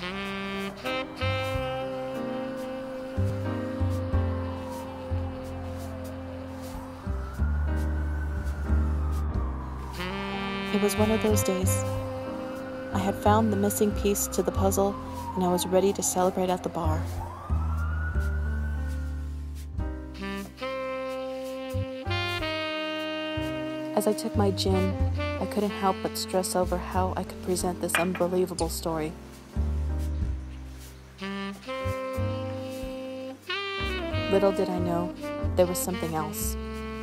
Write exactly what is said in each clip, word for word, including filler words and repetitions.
It was one of those days. I had found the missing piece to the puzzle, and I was ready to celebrate at the bar. As I took my gin, I couldn't help but stress over how I could present this unbelievable story. Little did I know, there was something else.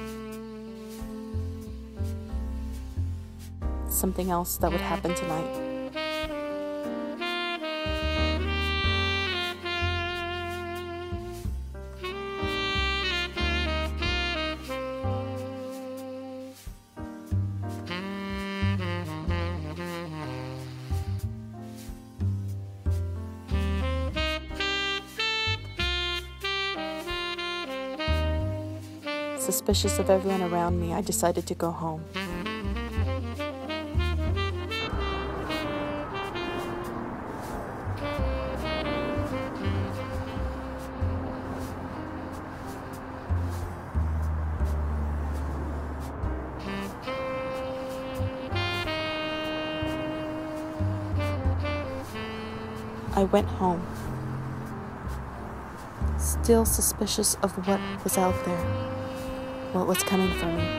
Something else that would happen tonight. Suspicious of everyone around me, I decided to go home. I went home, still suspicious of what was out there, what was coming for me.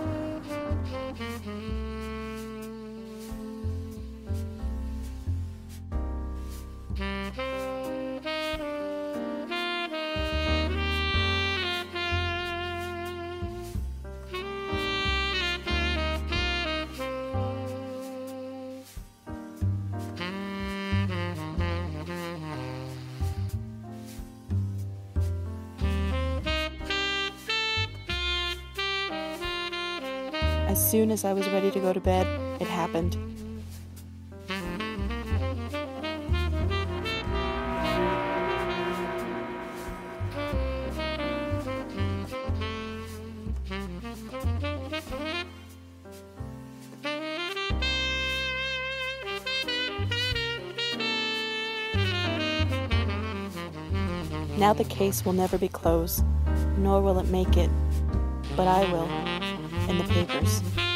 As soon as I was ready to go to bed, it happened. Now the case will never be closed, nor will it make it, but I will, in the papers.